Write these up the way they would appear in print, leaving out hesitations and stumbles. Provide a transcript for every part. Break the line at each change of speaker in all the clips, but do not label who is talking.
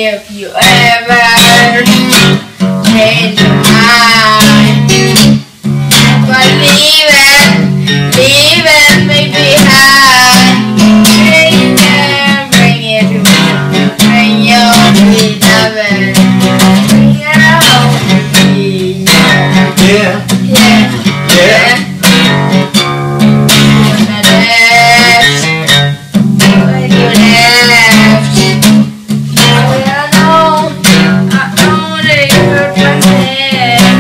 If you ever change your mind, but leaving me behind. Bring it to me, bring your beloved, bring it home to me.
Yeah.
Yeah. When you left, I know that you hurt my head.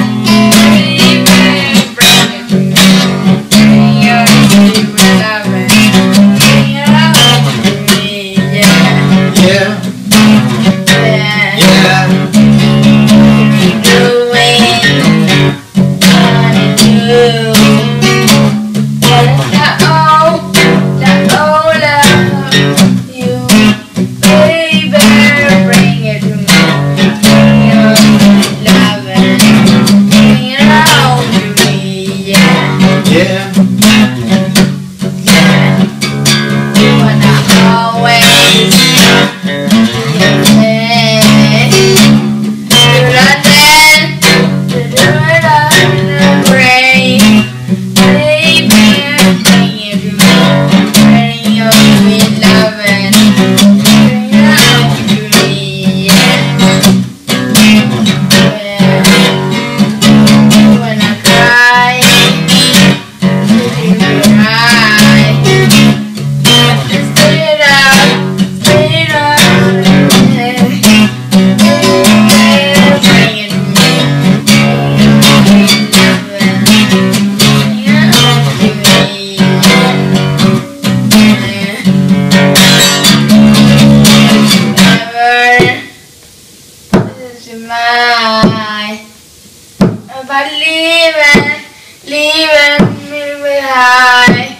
Bring it to me, bring your beloved, bring it home to me. Yeah. But leaving me behind.